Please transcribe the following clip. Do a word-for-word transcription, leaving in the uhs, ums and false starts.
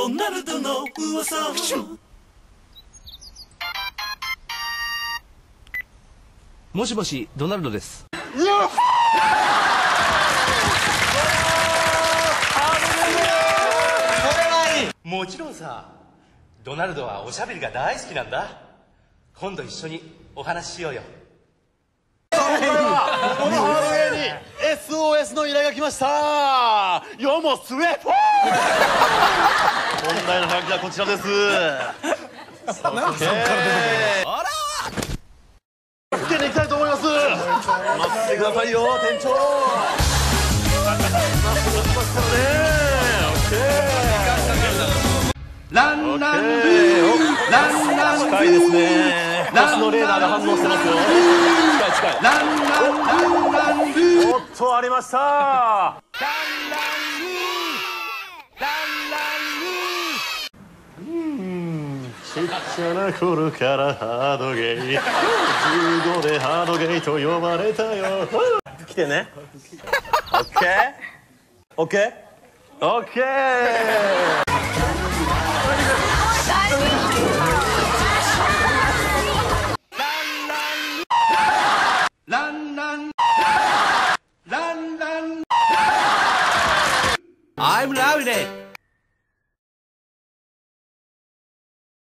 ドナルドの噂。 もしもし、ドナルドです。 もちろんさ、ドナルドはおしゃべりが大好きなんだ。今度一緒にお話ししようよ。 今回はこのハードウェイに エスオーエス の依頼が来ました。よもスウェフォー問題のハガキはこちらです。さあなんかそっから出てくる。あらつけていきたいと思います。待ってくださいよ店長。待ってますからね。オッケー。 ランランルーランランルー近いですね。星のレーダーが反応してますよ。近い近い。 ランランランランルーおっとありました。 ランランルーランランルーちっちゃな頃からハードゲイじゅうごでハードゲイと呼ばれたよ。来てね。オッケーオッケーオッケー。 ランランランラン I'm loving it